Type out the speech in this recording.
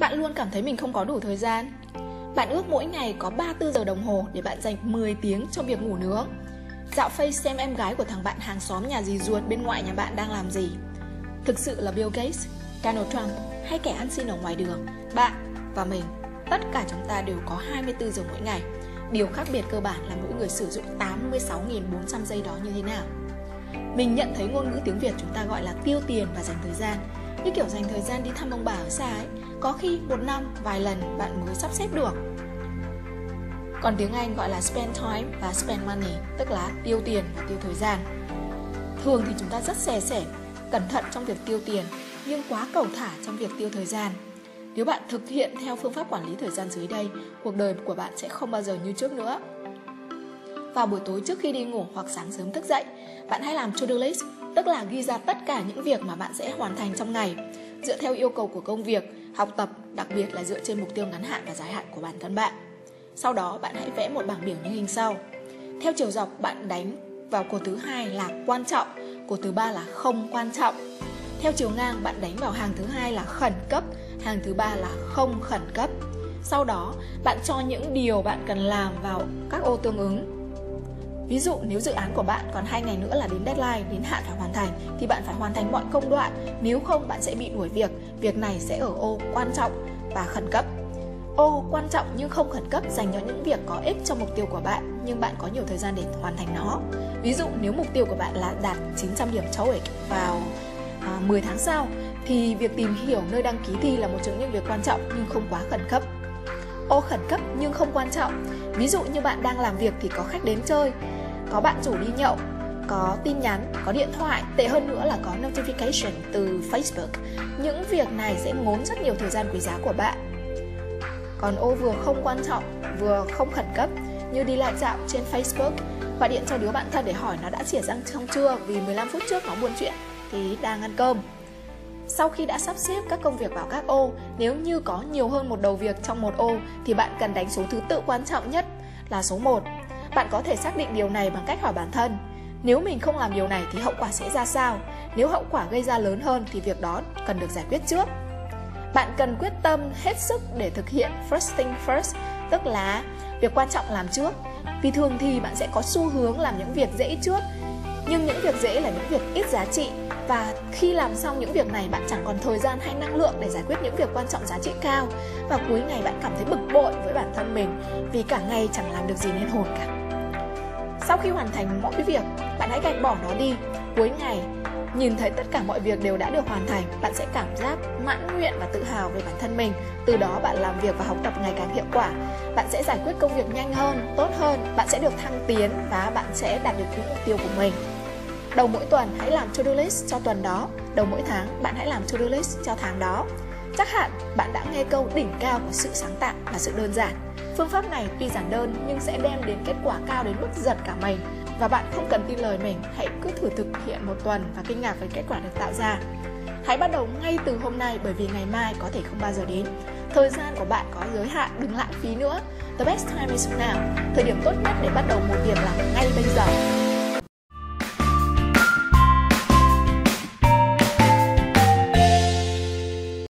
Bạn luôn cảm thấy mình không có đủ thời gian. Bạn ước mỗi ngày có 34 giờ đồng hồ để bạn dành 10 tiếng cho việc ngủ nướng. Dạo Face xem em gái của thằng bạn hàng xóm nhà dì ruột bên ngoại nhà bạn đang làm gì. Thực sự là Bill Gates, Donald Trump hay kẻ ăn xin ở ngoài đường, bạn và mình, tất cả chúng ta đều có 24 giờ mỗi ngày. Điều khác biệt cơ bản là mỗi người sử dụng 86.400 giây đó như thế nào. Mình nhận thấy ngôn ngữ tiếng Việt chúng ta gọi là tiêu tiền và dành thời gian, như kiểu dành thời gian đi thăm ông bà ở xa ấy. Có khi một năm vài lần bạn mới sắp xếp được. Còn tiếng Anh gọi là spend time và spend money, tức là tiêu tiền và tiêu thời gian. Thường thì chúng ta rất dè sẻn, cẩn thận trong việc tiêu tiền, nhưng quá cẩu thả trong việc tiêu thời gian. Nếu bạn thực hiện theo phương pháp quản lý thời gian dưới đây, cuộc đời của bạn sẽ không bao giờ như trước nữa. Vào buổi tối trước khi đi ngủ hoặc sáng sớm thức dậy, bạn hãy làm to-do list, tức là ghi ra tất cả những việc mà bạn sẽ hoàn thành trong ngày, dựa theo yêu cầu của công việc, học tập, đặc biệt là dựa trên mục tiêu ngắn hạn và dài hạn của bản thân bạn. Sau đó bạn hãy vẽ một bảng biểu như hình sau. Theo chiều dọc bạn đánh vào cột thứ 2 là quan trọng, cột thứ 3 là không quan trọng. Theo chiều ngang bạn đánh vào hàng thứ 2 là khẩn cấp, hàng thứ 3 là không khẩn cấp. Sau đó bạn cho những điều bạn cần làm vào các ô tương ứng. Ví dụ nếu dự án của bạn còn 2 ngày nữa là đến deadline, đến hạn phải hoàn thành, thì bạn phải hoàn thành mọi công đoạn, nếu không bạn sẽ bị đuổi việc. Việc này sẽ ở ô quan trọng và khẩn cấp. Ô quan trọng nhưng không khẩn cấp dành cho những việc có ích cho mục tiêu của bạn, nhưng bạn có nhiều thời gian để hoàn thành nó. Ví dụ nếu mục tiêu của bạn là đạt 900 điểm TOEIC vào 10 tháng sau, thì việc tìm hiểu nơi đăng ký thi là một trong những việc quan trọng nhưng không quá khẩn cấp. Ô khẩn cấp nhưng không quan trọng. Ví dụ như bạn đang làm việc thì có khách đến chơi, có bạn rủ đi nhậu, có tin nhắn, có điện thoại, tệ hơn nữa là có notification từ Facebook. Những việc này sẽ ngốn rất nhiều thời gian quý giá của bạn. Còn ô vừa không quan trọng, vừa không khẩn cấp, như đi lại dạo trên Facebook, gọi điện cho đứa bạn thân để hỏi nó đã xỉa răng xong chưa vì 15 phút trước nó buôn chuyện thì đang ăn cơm. Sau khi đã sắp xếp các công việc vào các ô, nếu như có nhiều hơn một đầu việc trong một ô thì bạn cần đánh số thứ tự quan trọng nhất là số 1. Bạn có thể xác định điều này bằng cách hỏi bản thân, nếu mình không làm điều này thì hậu quả sẽ ra sao? Nếu hậu quả gây ra lớn hơn thì việc đó cần được giải quyết trước. Bạn cần quyết tâm hết sức để thực hiện first thing first, tức là việc quan trọng làm trước. Vì thường thì bạn sẽ có xu hướng làm những việc dễ trước, nhưng những việc dễ là những việc ít giá trị. Và khi làm xong những việc này, bạn chẳng còn thời gian hay năng lượng để giải quyết những việc quan trọng giá trị cao. Và cuối ngày bạn cảm thấy bực bội với bản thân mình vì cả ngày chẳng làm được gì nên hồn cả. Sau khi hoàn thành mọi việc, bạn hãy gạch bỏ nó đi. Cuối ngày, nhìn thấy tất cả mọi việc đều đã được hoàn thành, bạn sẽ cảm giác mãn nguyện và tự hào về bản thân mình. Từ đó bạn làm việc và học tập ngày càng hiệu quả. Bạn sẽ giải quyết công việc nhanh hơn, tốt hơn, bạn sẽ được thăng tiến và bạn sẽ đạt được những mục tiêu của mình. Đầu mỗi tuần hãy làm to-do list cho tuần đó. Đầu mỗi tháng bạn hãy làm to-do list cho tháng đó. Chắc hẳn bạn đã nghe câu đỉnh cao của sự sáng tạo là sự đơn giản. Phương pháp này tuy giản đơn nhưng sẽ đem đến kết quả cao đến mức giật cả mình. Và bạn không cần tin lời mình, hãy cứ thử thực hiện một tuần và kinh ngạc với kết quả được tạo ra. Hãy bắt đầu ngay từ hôm nay, bởi vì ngày mai có thể không bao giờ đến. Thời gian của bạn có giới hạn, đừng lãng phí nữa. The best time is now. Thời điểm tốt nhất để bắt đầu một việc là ngay bây giờ.